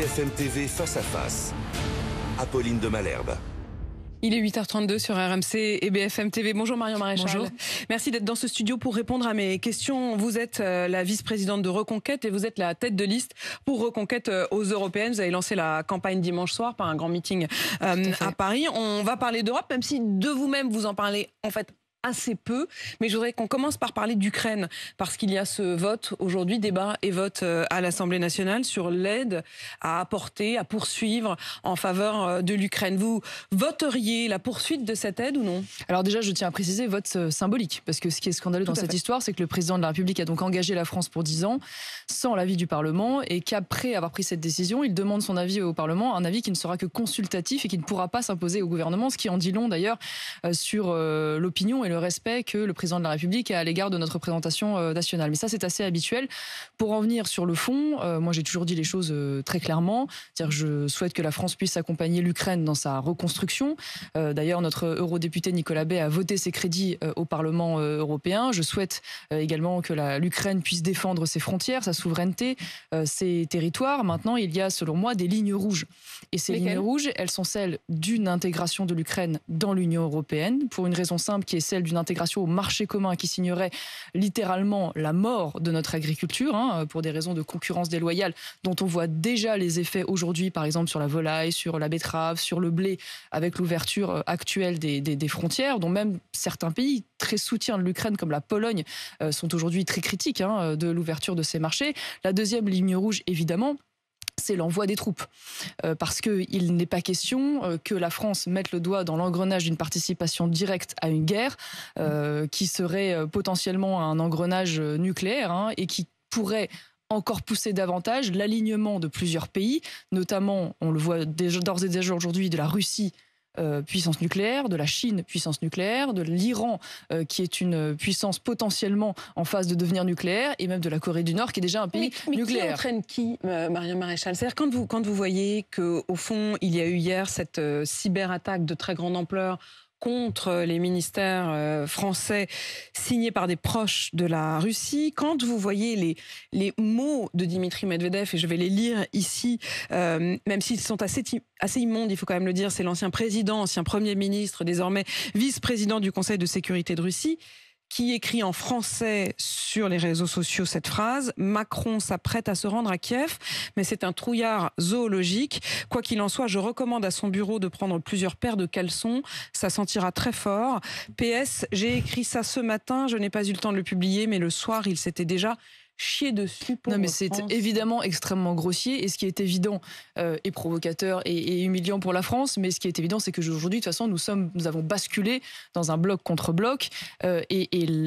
BFM TV face à face. Apolline de Malherbe. Il est 8h32 sur RMC et BFM TV. Bonjour Marion Maréchal. Bonjour. Merci d'être dans ce studio pour répondre à mes questions. Vous êtes la vice-présidente de Reconquête et vous êtes la tête de liste pour Reconquête aux Européennes. Vous avez lancé la campagne dimanche soir par un grand meeting à Paris. On va parler d'Europe, même si de vous-même vous en parlez en fait assez peu, mais je voudrais qu'on commence par parler d'Ukraine, parce qu'il y a ce vote aujourd'hui, débat et vote à l'Assemblée nationale sur l'aide à apporter, à poursuivre en faveur de l'Ukraine. Vous voteriez la poursuite de cette aide ou non? Alors déjà, je tiens à préciser, vote symbolique, parce que ce qui est scandaleux dans cette histoire, c'est que le président de la République a donc engagé la France pour 10 ans, sans l'avis du Parlement, et qu'après avoir pris cette décision, il demande son avis au Parlement, un avis qui ne sera que consultatif et qui ne pourra pas s'imposer au gouvernement, ce qui en dit long d'ailleurs sur l'opinion et le respect que le président de la République a à l'égard de notre représentation nationale. Mais ça, c'est assez habituel. Pour en venir sur le fond, moi j'ai toujours dit les choses très clairement. C'est-à-dire que je souhaite que la France puisse accompagner l'Ukraine dans sa reconstruction. D'ailleurs, notre eurodéputé Nicolas Bay a voté ses crédits au Parlement européen. Je souhaite également que l'Ukraine puisse défendre ses frontières, sa souveraineté, ses territoires. Maintenant, il y a, selon moi, des lignes rouges. Et ces lignes rouges, elles sont celles d'une intégration de l'Ukraine dans l'Union européenne, pour une raison simple qui est celle d'une intégration au marché commun qui signerait littéralement la mort de notre agriculture, pour des raisons de concurrence déloyale dont on voit déjà les effets aujourd'hui, par exemple sur la volaille, sur la betterave, sur le blé, avec l'ouverture actuelle des frontières, dont même certains pays très soutiens de l'Ukraine, comme la Pologne, sont aujourd'hui très critiques de l'ouverture de ces marchés. La deuxième ligne rouge, évidemment, c'est l'envoi des troupes. Parce qu'il n'est pas question que la France mette le doigt dans l'engrenage d'une participation directe à une guerre qui serait potentiellement un engrenage nucléaire et qui pourrait encore pousser davantage l'alignement de plusieurs pays, notamment, on le voit d'ores et déjà aujourd'hui, de la Russie, puissance nucléaire, de la Chine, puissance nucléaire, de l'Iran, qui est une puissance potentiellement en phase de devenir nucléaire, et même de la Corée du Nord, qui est déjà un pays nucléaire. Qui entraîne qui, Marion Maréchal? C'est-à-dire quand vous voyez qu'au fond, il y a eu hier cette cyberattaque de très grande ampleur contre les ministères français signés par des proches de la Russie. Quand vous voyez les mots de Dimitri Medvedev, et je vais les lire ici, même s'ils sont assez immondes, il faut quand même le dire, c'est l'ancien président, ancien Premier ministre, désormais vice-président du Conseil de sécurité de Russie, qui écrit en français sur les réseaux sociaux cette phrase: Macron s'apprête à se rendre à Kiev, mais c'est un trouillard zoologique. Quoi qu'il en soit, je recommande à son bureau de prendre plusieurs paires de caleçons. Ça sentira très fort. PS, j'ai écrit ça ce matin, je n'ai pas eu le temps de le publier, mais le soir, il s'était déjà chier dessus pour. Non, mais c'est évidemment extrêmement grossier, et ce qui est évident est provocateur et humiliant pour la France, mais ce qui est évident, c'est qu'aujourd'hui, de toute façon, nous avons basculé dans un bloc contre bloc, et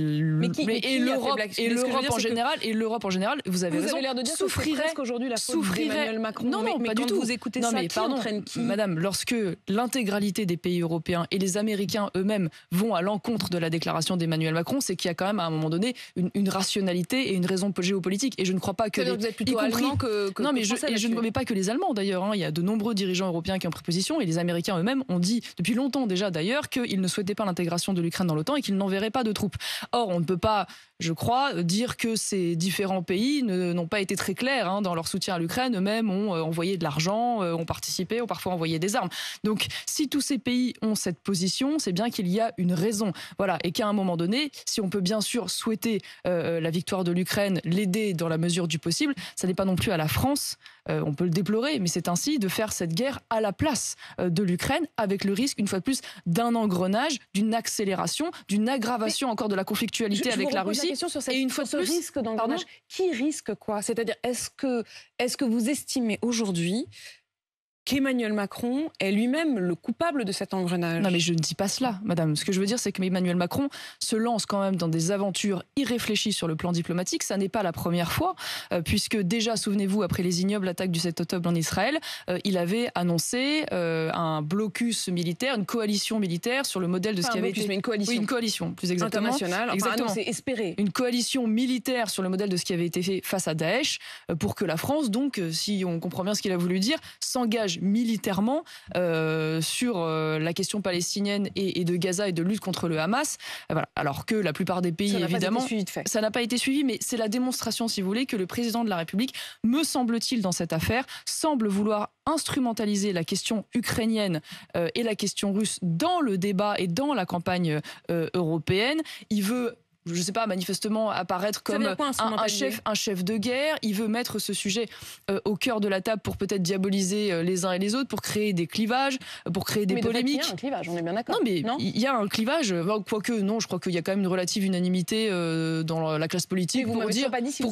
l'Europe en général, vous avez raison, l'air de dire souffrirait presque aujourd'hui la faute d'Emmanuel Macron. Non, mais pas du tout. Vous écoutez ça, qui entraîne qui? Madame, lorsque l'intégralité des pays européens et les Américains eux-mêmes vont à l'encontre de la déclaration d'Emmanuel Macron, c'est qu'il y a quand même à un moment donné une rationalité et une raison géopolitique, et je ne crois pas que vous êtes plutôt allemand que non, mais français, je ne remets pas que les Allemands d'ailleurs, il y a de nombreux dirigeants européens qui ont pris position, et les Américains eux-mêmes ont dit depuis longtemps déjà d'ailleurs qu'ils ne souhaitaient pas l'intégration de l'Ukraine dans l'OTAN et qu'ils n'enverraient pas de troupes. Or, on ne peut pas, je crois, dire que ces différents pays n'ont pas été très clairs dans leur soutien à l'Ukraine. Eux-mêmes ont envoyé de l'argent, ont participé, ont parfois envoyé des armes. Donc, si tous ces pays ont cette position, c'est bien qu'il y a une raison. Voilà, et qu'à un moment donné, si on peut bien sûr souhaiter la victoire de l'Ukraine, l'aider dans la mesure du possible, ça n'est pas non plus à la France, on peut le déplorer, mais c'est ainsi, de faire cette guerre à la place de l'Ukraine, avec le risque, une fois de plus, d'un engrenage, d'une accélération, d'une aggravation encore de la conflictualité avec la Russie. Et une fois de plus, risque d'engrenage, qui risque quoi? C'est-à-dire, est-ce que vous estimez aujourd'hui qu'Emmanuel Macron est lui-même le coupable de cet engrenage? Non, mais je ne dis pas cela, madame. Ce que je veux dire, c'est que Emmanuel Macron se lance quand même dans des aventures irréfléchies sur le plan diplomatique. Ça n'est pas la première fois, puisque déjà, souvenez-vous, après les ignobles attaques du 7 octobre en Israël, il avait annoncé un blocus militaire, une coalition militaire sur le modèle de ce qui avait été... une coalition. Oui, une coalition, plus exactement. Internationale. Exactement. C'est espéré. Une coalition militaire sur le modèle de ce qui avait été fait face à Daesh, pour que la France, donc, si on comprend bien ce qu'il a voulu dire, s'engage s'engage militairement sur la question palestinienne et de Gaza et de lutte contre le Hamas. Voilà. Alors que la plupart des pays, évidemment, ça n'a pas été suivi, mais c'est la démonstration, si vous voulez, que le président de la République, me semble-t-il, dans cette affaire, semble vouloir instrumentaliser la question ukrainienne et la question russe dans le débat et dans la campagne européenne. Il veut, je ne sais pas, manifestement apparaître comme un chef de guerre. Il veut mettre ce sujet au cœur de la table pour peut-être diaboliser les uns et les autres, pour créer des clivages, pour créer des polémiques. Il y a un clivage, on est bien d'accord. Non, mais il y a un clivage. Quoique, non, je crois qu'il y a quand même une relative unanimité dans la classe politique pour dire,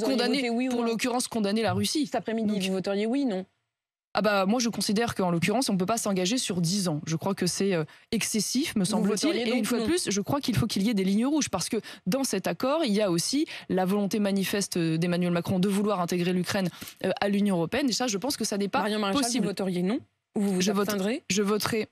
pour l'occurrence, condamner la Russie. Cet après-midi, vous voteriez oui, non? Ah bah moi je considère qu'en l'occurrence on ne peut pas s'engager sur 10 ans. Je crois que c'est excessif, me semble-t-il. Et une fois de plus, je crois qu'il faut qu'il y ait des lignes rouges parce que dans cet accord, il y a aussi la volonté manifeste d'Emmanuel Macron de vouloir intégrer l'Ukraine à l'Union européenne. Et ça, je pense que ça n'est pas possible. Vous voteriez non? Ou vous vous abstiendrez? Je voterai.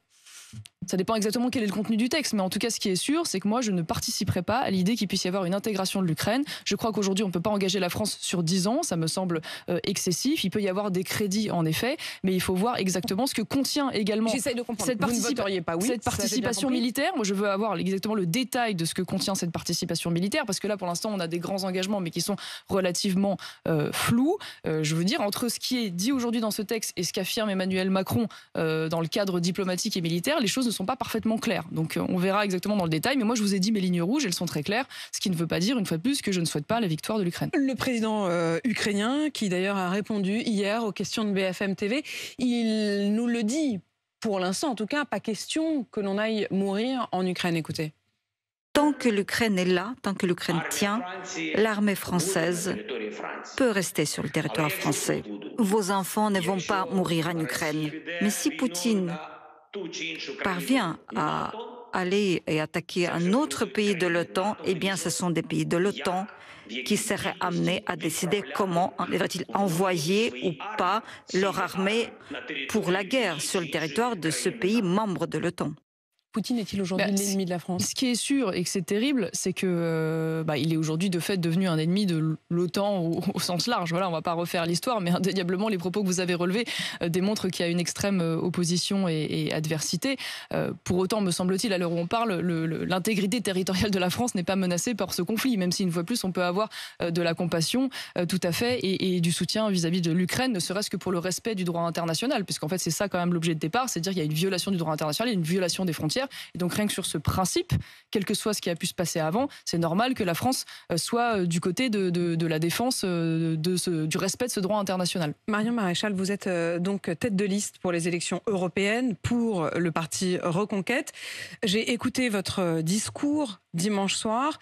Ça dépend exactement quel est le contenu du texte, mais en tout cas, ce qui est sûr, c'est que moi, je ne participerai pas à l'idée qu'il puisse y avoir une intégration de l'Ukraine. Je crois qu'aujourd'hui, on ne peut pas engager la France sur 10 ans, ça me semble excessif. Il peut y avoir des crédits, en effet, mais il faut voir exactement ce que contient également cette participation militaire. Moi, je veux avoir exactement le détail de ce que contient cette participation militaire, parce que là, pour l'instant, on a des grands engagements, mais qui sont relativement flous. Je veux dire, entre ce qui est dit aujourd'hui dans ce texte et ce qu'affirme Emmanuel Macron dans le cadre diplomatique et militaire, les choses ne sont pas parfaitement claires. Donc on verra exactement dans le détail, mais moi je vous ai dit mes lignes rouges, elles sont très claires, ce qui ne veut pas dire, une fois de plus, que je ne souhaite pas la victoire de l'Ukraine. Le président ukrainien, qui d'ailleurs a répondu hier aux questions de BFM TV, il nous le dit, pour l'instant en tout cas, pas question que l'on aille mourir en Ukraine. Écoutez. Tant que l'Ukraine est là, tant que l'Ukraine tient, l'armée française peut rester sur le territoire français. Vos enfants ne vont pas mourir en Ukraine. Mais si Poutine parvient à aller et attaquer un autre pays de l'OTAN, eh bien ce sont des pays de l'OTAN qui seraient amenés à décider comment devraient-ils envoyer ou pas leur armée pour la guerre sur le territoire de ce pays membre de l'OTAN. Poutine est-il aujourd'hui l'ennemi de la France? Ce qui est sûr et que c'est terrible, c'est que il est aujourd'hui de fait devenu un ennemi de l'OTAN au sens large. Voilà, on ne va pas refaire l'histoire, mais indéniablement les propos que vous avez relevés démontrent qu'il y a une extrême opposition et adversité. Pour autant, me semble-t-il, à l'heure où on parle, l'intégrité territoriale de la France n'est pas menacée par ce conflit, même si une fois de plus on peut avoir de la compassion tout à fait et du soutien vis-à-vis de l'Ukraine, ne serait-ce que pour le respect du droit international, puisqu'en fait c'est ça quand même l'objet de départ, c'est-à-dire qu'il y a une violation du droit international et une violation des frontières. Et donc rien que sur ce principe, quel que soit ce qui a pu se passer avant, c'est normal que la France soit du côté de la défense du respect de ce droit international. Marion Maréchal, vous êtes donc tête de liste pour les élections européennes pour le parti Reconquête. J'ai écouté votre discours dimanche soir.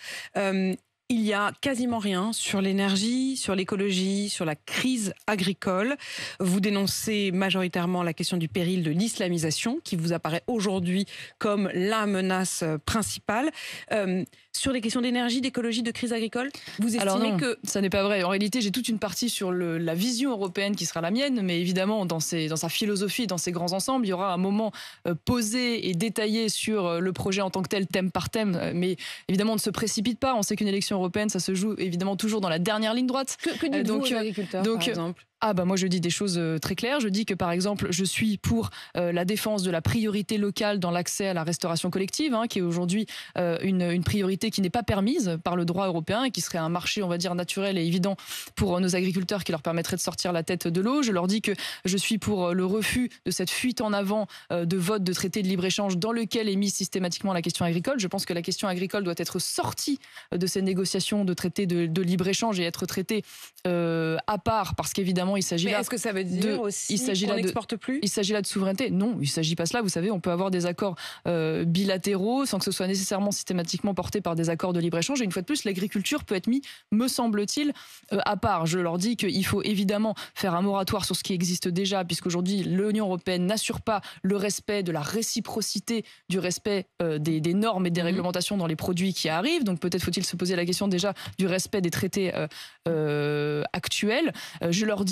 Il y a quasiment rien sur l'énergie, sur l'écologie, sur la crise agricole. Vous dénoncez majoritairement la question du péril de l'islamisation, qui vous apparaît aujourd'hui comme la menace principale. Sur les questions d'énergie, d'écologie, de crise agricole, vous estimez que... ça n'est pas vrai. En réalité, j'ai toute une partie sur la vision européenne qui sera la mienne, mais évidemment, dans sa philosophie, dans ses grands ensembles, il y aura un moment posé et détaillé sur le projet en tant que tel, thème par thème. Mais évidemment, on ne se précipite pas. On sait qu'une élection européenne, ça se joue évidemment toujours dans la dernière ligne droite. Que dites-vous aux agriculteurs, par exemple ? Moi je dis des choses très claires. Je dis que par exemple je suis pour la défense de la priorité locale dans l'accès à la restauration collective, qui est aujourd'hui une priorité qui n'est pas permise par le droit européen et qui serait un marché, on va dire, naturel et évident pour nos agriculteurs, qui leur permettrait de sortir la tête de l'eau. Je leur dis que je suis pour le refus de cette fuite en avant de vote de traité de libre-échange dans lequel est mise systématiquement la question agricole. Je pense que la question agricole doit être sortie de ces négociations de traité de libre-échange et être traitée à part, parce qu'évidemment il s'agit là. Est-ce que ça veut dire aussi qu'on n'exporte plus ? Il s'agit là de souveraineté. Non, il ne s'agit pas de cela. Vous savez, on peut avoir des accords bilatéraux sans que ce soit nécessairement systématiquement porté par des accords de libre-échange. Et une fois de plus, l'agriculture peut être mise, me semble-t-il, à part. Je leur dis qu'il faut évidemment faire un moratoire sur ce qui existe déjà, puisqu'aujourd'hui, l'Union européenne n'assure pas le respect de la réciprocité, du respect des normes et des réglementations dans les produits qui arrivent. Donc peut-être faut-il se poser la question déjà du respect des traités actuels. Je leur dis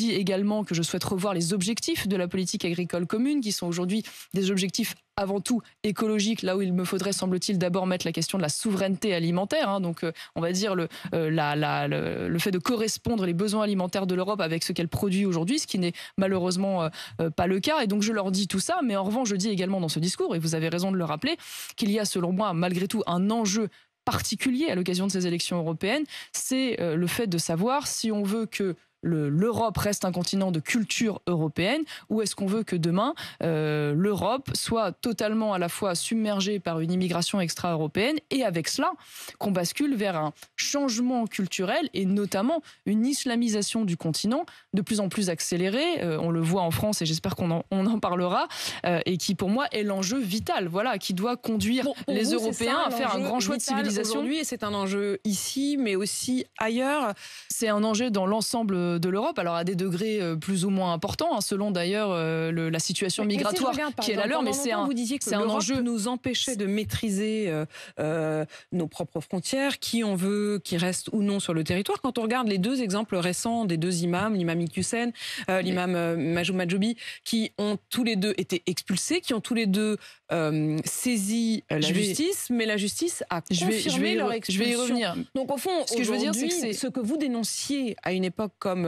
dit également que je souhaite revoir les objectifs de la politique agricole commune, qui sont aujourd'hui des objectifs avant tout écologiques, là où il me faudrait, semble-t-il, d'abord mettre la question de la souveraineté alimentaire. Hein, donc, on va dire le fait de correspondre les besoins alimentaires de l'Europe avec ce qu'elle produit aujourd'hui, ce qui n'est malheureusement pas le cas. Et donc, je leur dis tout ça, mais en revanche, je dis également dans ce discours, et vous avez raison de le rappeler, qu'il y a, selon moi, malgré tout, un enjeu particulier à l'occasion de ces élections européennes, c'est le fait de savoir si on veut que l'Europe reste un continent de culture européenne, ou est-ce qu'on veut que demain l'Europe soit totalement à la fois submergée par une immigration extra-européenne, et avec cela qu'on bascule vers un changement culturel et notamment une islamisation du continent de plus en plus accélérée. On le voit en France et j'espère qu'on en parlera, et qui pour moi est l'enjeu vital, voilà, qui doit conduire les Européens à faire un grand choix de civilisation. Aujourd'hui, et c'est un enjeu ici mais aussi ailleurs. C'est un enjeu dans l'ensemble de l'Europe, alors à des degrés plus ou moins importants, hein, selon d'ailleurs la situation migratoire qui est la leur, mais c'est un enjeu. Nous empêchait de maîtriser nos propres frontières, qui on veut, qui reste ou non sur le territoire. Quand on regarde les deux exemples récents des deux imams, l'imam Iqiyoussen, l'imam Majoub Majoubi, qui ont tous les deux été expulsés, qui ont tous les deux saisi la justice, mais la justice a confirmé leur expulsion. Je vais y revenir. Donc au fond, ce que je veux dire, c'est que ce que vous dénonciez à une époque comme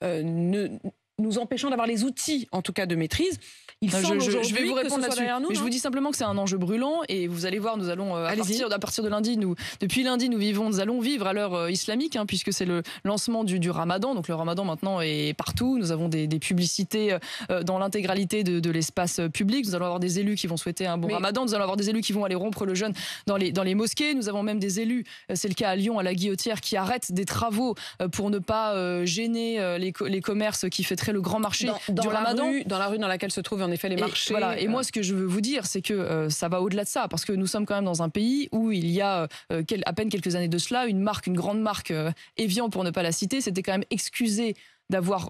nous empêchant d'avoir les outils, en tout cas de maîtrise, je vais vous répondre là-dessus. Mais je vous dis simplement que c'est un enjeu brûlant, et vous allez voir, nous allons à partir de lundi, depuis lundi, nous allons vivre à l'heure islamique, hein, puisque c'est le lancement du Ramadan. Donc le Ramadan maintenant est partout. Nous avons des publicités dans l'intégralité de l'espace public. Nous allons avoir des élus qui vont souhaiter un bon Ramadan. Nous allons avoir des élus qui vont aller rompre le jeûne dans les mosquées. Nous avons même des élus, c'est le cas à Lyon, à la Guillotière, qui arrêtent des travaux pour ne pas gêner les commerces qui fêteraient le grand marché du Ramadan. Dans la rue dans laquelle se trouvent en effet les marchés. Voilà. Et moi, ce que je veux vous dire, c'est que ça va au-delà de ça, parce que nous sommes quand même dans un pays où il y a à peine quelques années de cela, une grande marque, Evian pour ne pas la citer, s'était quand même excusée d'avoir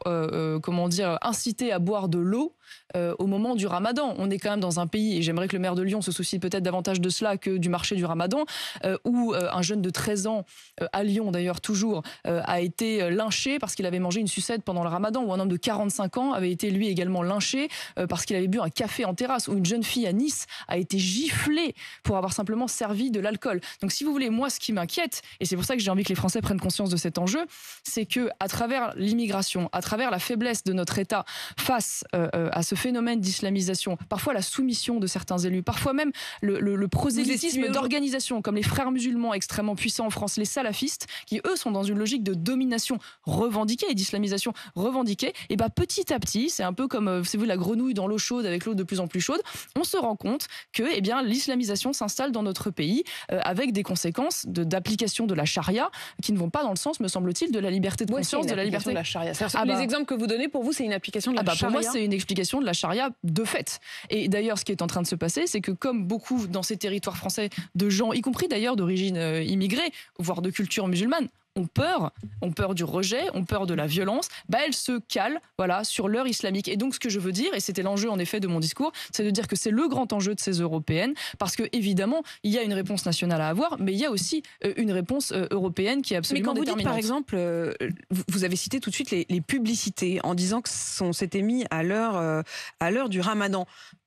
incité à boire de l'eau au moment du Ramadan. On est quand même dans un pays, et j'aimerais que le maire de Lyon se soucie peut-être davantage de cela que du marché du Ramadan, où un jeune de 13 ans, à Lyon d'ailleurs toujours, a été lynché parce qu'il avait mangé une sucette pendant le Ramadan, où un homme de 45 ans avait été lui également lynché parce qu'il avait bu un café en terrasse, où une jeune fille à Nice a été giflée pour avoir simplement servi de l'alcool. Donc si vous voulez, moi ce qui m'inquiète, et c'est pour ça que j'ai envie que les Français prennent conscience de cet enjeu, c'est que à travers l'immigration, à travers la faiblesse de notre État face à ce phénomène d'islamisation, parfois la soumission de certains élus, parfois même le prosélytisme d'organisations comme les frères musulmans extrêmement puissants en France, les salafistes, qui eux sont dans une logique de domination revendiquée et d'islamisation revendiquée, et petit à petit, c'est un peu comme c'est vous la grenouille dans l'eau chaude avec l'eau de plus en plus chaude, on se rend compte que l'islamisation s'installe dans notre pays avec des conséquences d'application de la charia qui ne vont pas dans le sens, me semble-t-il, de la liberté de conscience, de la liberté de la charia. Les exemples que vous donnez, pour vous, c'est une application de la charia. Pour moi, c'est une explication de la charia de fait. Et d'ailleurs, ce qui est en train de se passer, c'est que comme beaucoup dans ces territoires français de gens, y compris d'ailleurs d'origine immigrée, voire de culture musulmane, ont peur du rejet, ont peur de la violence, elles se calent sur l'heure islamique. Et donc ce que je veux dire, et c'était l'enjeu en effet de mon discours, c'est de dire que c'est le grand enjeu de ces européennes, parce que évidemment il y a une réponse nationale à avoir, mais il y a aussi une réponse européenne qui est absolument déterminante. Mais quand vous dites par exemple, vous avez cité tout de suite les publicités en disant que on s'était mis à l'heure du Ramadan.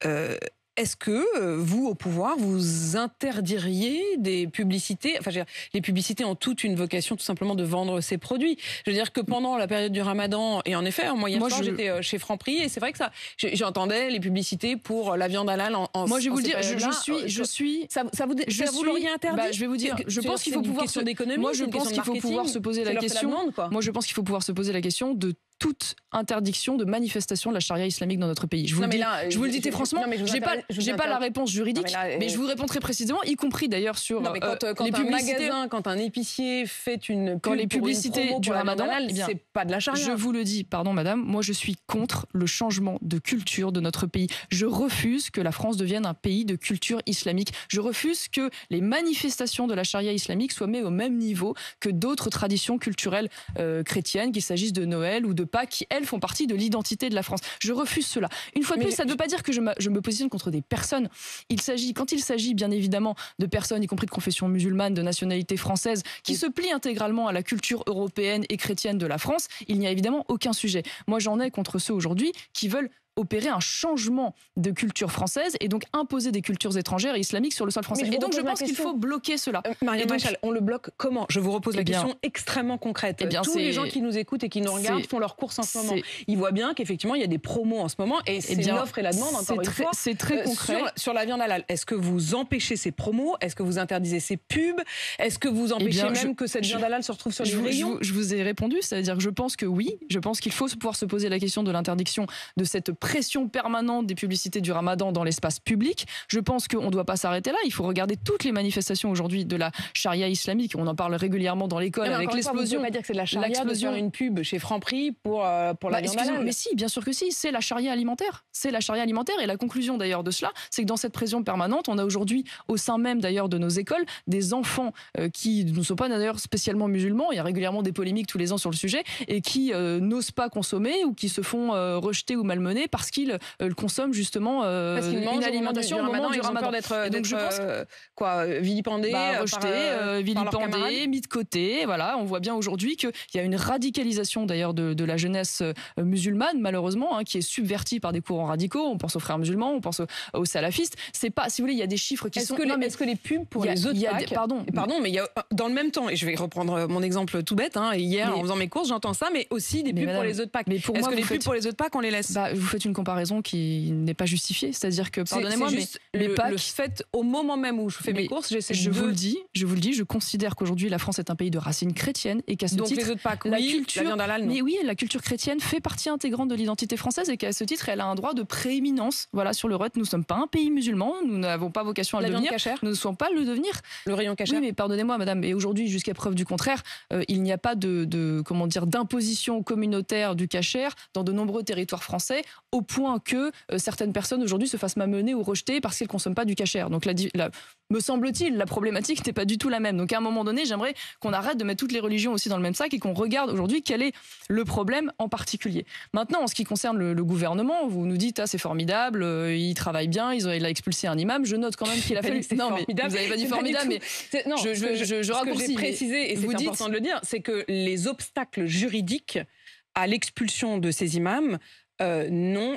Est-ce que vous, au pouvoir, vous interdiriez des publicités? Les publicités ont toute une vocation, tout simplement, de vendre ces produits. Je veux dire que pendant la période du Ramadan, et en effet, moi hier soir, j'étais chez Franprix, et c'est vrai que j'entendais les publicités pour la viande halal Moi, je vais vous le dire, vous l'auriez interdit? Je vais vous dire, je pense qu'il faut pouvoir se poser la question. Moi, je pense qu'il faut pouvoir se poser la question de toute interdiction de manifestation de la charia islamique dans notre pays. Je vous le dis très franchement, j'ai pas la réponse juridique, mais je vous réponds très précisément, y compris d'ailleurs sur quand les publicités. Quand un épicier fait une pub les publicités du Ramadan, c'est pas de la charia. Je vous le dis, pardon madame, moi je suis contre le changement de culture de notre pays. Je refuse que la France devienne un pays de culture islamique. Je refuse que les manifestations de la charia islamique soient mises au même niveau que d'autres traditions culturelles chrétiennes, qu'il s'agisse de Noël ou de Pâques, qui elles elles font partie de l'identité de la France. Je refuse cela. Une fois de plus, ça ne veut pas dire que je me positionne contre des personnes. Quand il s'agit bien évidemment de personnes, y compris de confession musulmane, de nationalité française, qui se plient intégralement à la culture européenne et chrétienne de la France, il n'y a évidemment aucun sujet. Moi, j'en ai contre ceux aujourd'hui qui veulent opérer un changement de culture française et donc imposer des cultures étrangères et islamiques sur le sol français. Et donc je pense qu'il faut bloquer cela. Marianne Maréchal, on le bloque comment? Je vous repose la question extrêmement concrète. Tous les gens qui nous écoutent et qui nous regardent font leurs courses en ce moment. Ils voient bien qu'effectivement il y a des promos en ce moment et c'est l'offre et la demande encore une fois. C'est très concret. Sur la viande halal, est-ce que vous empêchez ces promos? Est-ce que vous interdisez ces pubs? Est-ce que vous empêchez même que cette viande halal se retrouve sur les rayons? Je vous ai répondu, c'est-à-dire que je pense que oui, je pense qu'il faut pouvoir se poser la question de l'interdiction de cette pression permanente des publicités du Ramadan dans l'espace public. Je pense qu'on ne doit pas s'arrêter là. Il faut regarder toutes les manifestations aujourd'hui de la charia islamique. On en parle régulièrement dans l'école avec l'explosion. On ne peut pas dire que c'est de la charia de faire une pub chez Franprix pour la viande halal. Mais si, bien sûr que si. C'est la charia alimentaire. C'est la charia alimentaire. Et la conclusion d'ailleurs de cela, c'est que dans cette pression permanente, on a aujourd'hui au sein même d'ailleurs de nos écoles des enfants qui ne sont pas d'ailleurs spécialement musulmans. Il y a régulièrement des polémiques tous les ans sur le sujet et qui n'osent pas consommer ou qui se font rejeter ou malmener parce qu'ils consomment justement une alimentation au moment du Ramadan. Donc je pense vilipendé, vilipendé, mis de côté. Voilà, on voit bien aujourd'hui qu'il y a une radicalisation d'ailleurs de la jeunesse musulmane malheureusement qui est subvertie par des courants radicaux. On pense aux frères musulmans, on pense aux salafistes. C'est pas, si vous voulez, il y a des chiffres qui sont. Est-ce que les pubs pour les œufs de Pâques, pardon, mais il y a dans le même temps, et je vais reprendre mon exemple tout bête. Hier, en faisant mes courses, j'entends ça, mais aussi des pubs pour les œufs de Pâques. Est-ce que les pubs pour les œufs de Pâques, on les laisse? Vous faites une comparaison qui n'est pas justifiée, c'est-à-dire que, pardonnez-moi, mais le fait au moment même où je fais mes courses, je vous le dis, je considère qu'aujourd'hui la France est un pays de racines chrétiennes et qu'à ce donc titre, les œufs de Pâques, la viande halal, non. Mais oui, la culture chrétienne fait partie intégrante de l'identité française et qu'à ce titre, elle a un droit de prééminence. Voilà, sur le reste, nous ne sommes pas un pays musulman, nous n'avons pas vocation à le devenir, nous ne sommes pas le devenir. Le rayon cachère. Oui, mais pardonnez-moi, madame, et aujourd'hui, jusqu'à preuve du contraire, il n'y a pas d'imposition communautaire du kasher dans de nombreux territoires français, au point que certaines personnes aujourd'hui se fassent malmener ou rejeter parce qu'elles ne consomment pas du kasher. Donc me semble-t-il, la problématique n'est pas du tout la même. Donc à un moment donné, j'aimerais qu'on arrête de mettre toutes les religions aussi dans le même sac et qu'on regarde aujourd'hui quel est le problème en particulier. Maintenant, en ce qui concerne le gouvernement, vous nous dites c'est formidable, il travaille bien, il a expulsé un imam. Je note quand même qu'il a fallu. Non, mais vous n'avez pas dit formidable, mais non, je raccourcis. Ce que j'ai précisé, et c'est important de le dire, c'est que les obstacles juridiques à l'expulsion de ces imams n'ont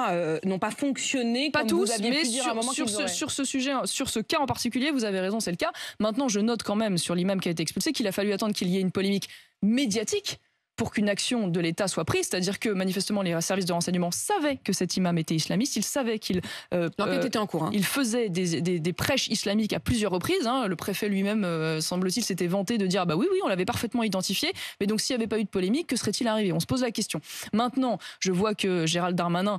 pas fonctionné pas comme tous, vous aviez mais pu dire à un moment sur ce sujet, sur ce cas en particulier, vous avez raison, c'est le cas. Maintenant, je note quand même sur l'imam qui a été expulsé qu'il a fallu attendre qu'il y ait une polémique médiatique pour qu'une action de l'État soit prise, c'est-à-dire que manifestement les services de renseignement savaient que cet imam était islamiste, ils savaient qu'il l'enquête était en cours. Il faisait des prêches islamiques à plusieurs reprises. Le préfet lui-même, semble-t-il, s'était vanté de dire oui, on l'avait parfaitement identifié, mais donc s'il n'y avait pas eu de polémique, que serait-il arrivé? On se pose la question. Maintenant, je vois que Gérald Darmanin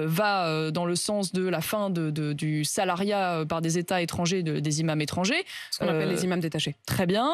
va dans le sens de la fin du salariat par des États étrangers des imams étrangers. Ce qu'on appelle les imams détachés. Très bien.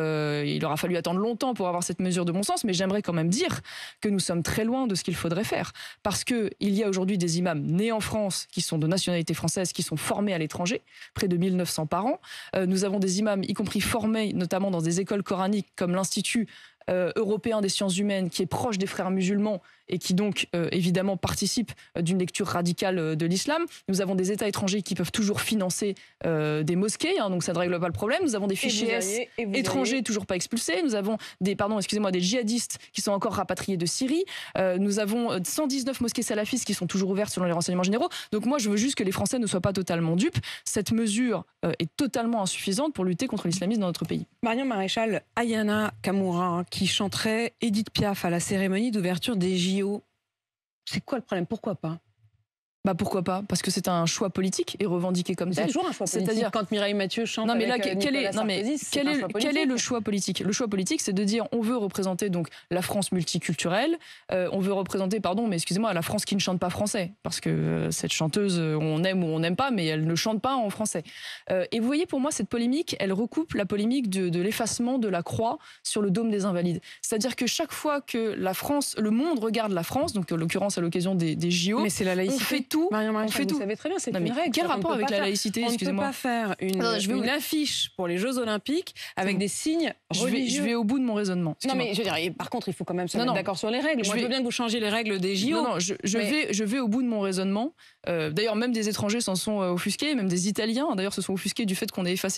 Il aura fallu attendre longtemps pour avoir cette mesure de bon sens, mais j'aimerais quand même dire que nous sommes très loin de ce qu'il faudrait faire. Parce qu'il y a aujourd'hui des imams nés en France, qui sont de nationalité française, qui sont formés à l'étranger, près de 1900 par an. Nous avons des imams, y compris formés notamment dans des écoles coraniques comme l'Institut européen des sciences humaines, qui est proche des frères musulmans et qui donc évidemment participe d'une lecture radicale de l'islam. Nous avons des États étrangers qui peuvent toujours financer des mosquées, donc ça ne règle pas le problème. Nous avons des fichiers S étrangers toujours pas expulsés. Nous avons des djihadistes qui sont encore rapatriés de Syrie. Nous avons 119 mosquées salafistes qui sont toujours ouvertes selon les renseignements généraux. Donc moi, je veux juste que les Français ne soient pas totalement dupes. Cette mesure est totalement insuffisante pour lutter contre l'islamisme dans notre pays. Marianne Maréchal, Ayana Kamura, qui chanterait Edith Piaf à la cérémonie d'ouverture des JO. C'est quoi le problème? Pourquoi pas? Pourquoi pas? Parce que c'est un choix politique et revendiqué comme tel. C'est toujours un choix politique. C'est-à-dire quand Mireille Mathieu chante quel est le choix politique? Le choix politique, c'est de dire on veut représenter donc la France multiculturelle, on veut représenter, la France qui ne chante pas français, parce que cette chanteuse, on aime ou on n'aime pas, mais elle ne chante pas en français. Et vous voyez, pour moi, cette polémique, elle recoupe la polémique de l'effacement de la croix sur le dôme des Invalides. C'est-à-dire que chaque fois que le monde regarde la France, donc en l'occurrence à l'occasion des JO, mais c'est la laïcité. tout. Marion on Maréchal, fait tout. Vous savez très bien, c'est Non, une mais règle. quel rapport avec la laïcité, On ne peut excusez-moi? pas faire une affiche pour les Jeux Olympiques avec des signes religieux. Je vais au bout de mon raisonnement. Non, mais je veux dire, par contre, il faut quand même se mettre d'accord sur les règles. Moi, je veux bien que vous changiez les règles des JO. Non, je vais au bout de mon raisonnement. D'ailleurs, même des étrangers s'en sont offusqués, même des Italiens, d'ailleurs, se sont offusqués du fait qu'on ait effacé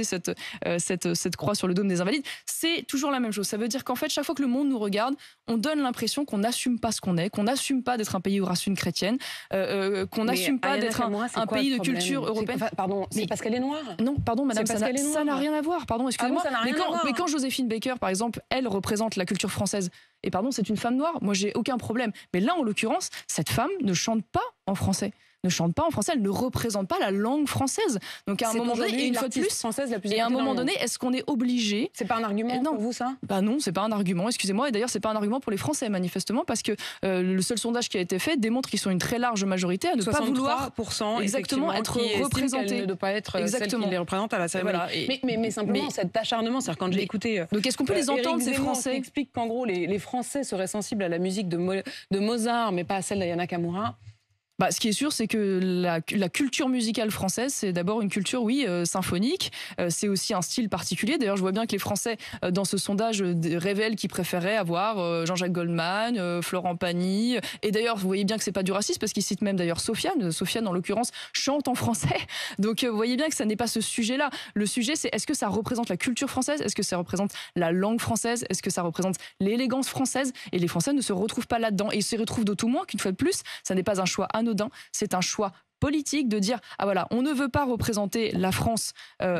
cette croix sur le dôme des Invalides. C'est toujours la même chose. Ça veut dire qu'en fait, chaque fois que le monde nous regarde, on donne l'impression qu'on n'assume pas ce qu'on est, qu'on n'assume pas d'être un pays aux racines chrétiennes, qu'on n'assume pas d'être un pays de culture européenne. Pardon, c'est parce qu'elle est noire? Non, pardon, madame, ça n'a rien à voir. Pardon, excusez-moi. Mais quand Joséphine Baker, par exemple, elle représente la culture française, et pardon, c'est une femme noire, moi j'ai aucun problème. Mais là, en l'occurrence, cette femme ne chante pas en français. Elle ne représente pas la langue française. Donc à un moment donné, et une fois de plus, française la plus et à un moment donné, est-ce qu'on est obligé? C'est pas un argument pour vous, ça? Bah non, c'est pas un argument, excusez-moi. Et d'ailleurs, c'est pas un argument pour les Français, manifestement, parce que le seul sondage qui a été fait démontre qu'ils sont une très large majorité à ne pas vouloir exactement être représentés. Ne doit pas être celle qui les représente à la cérémonie. Voilà. Mais simplement, cet acharnement, c'est-à-dire quand j'ai écouté. Donc est-ce qu'on peut les entendre, ces Français? Qui explique qu'en gros, les Français seraient sensibles à la musique de Mozart, mais pas à celle d'Aya Nakamura. Bah, ce qui est sûr, c'est que la culture musicale française, c'est d'abord une culture, oui, symphonique. C'est aussi un style particulier. D'ailleurs, je vois bien que les Français, dans ce sondage, révèlent qu'ils préféraient avoir Jean-Jacques Goldman, Florent Pagny. Et d'ailleurs, vous voyez bien que c'est pas du racisme, parce qu'ils citent même d'ailleurs Sofiane. Sofiane, en l'occurrence, chante en français. Donc, vous voyez bien que ça n'est pas ce sujet-là. Le sujet, c'est est-ce que ça représente la culture française? Est-ce que ça représente la langue française? Est-ce que ça représente l'élégance française? Et les Français ne se retrouvent pas là-dedans. Et ils se retrouvent d'autant moins qu'une fois de plus, ça n'est pas un choix anodin. C'est un choix politique de dire ah voilà, on ne veut pas représenter la France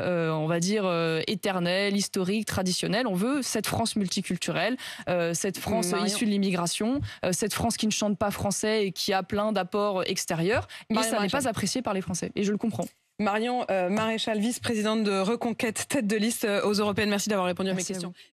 on va dire éternelle, historique, traditionnelle, on veut cette France multiculturelle, cette France issue de l'immigration, cette France qui ne chante pas français et qui a plein d'apports extérieurs, et ça n'est pas apprécié par les Français, et je le comprends. Marion Maréchal, vice-présidente de Reconquête, tête de liste aux Européennes, merci d'avoir répondu à mes questions.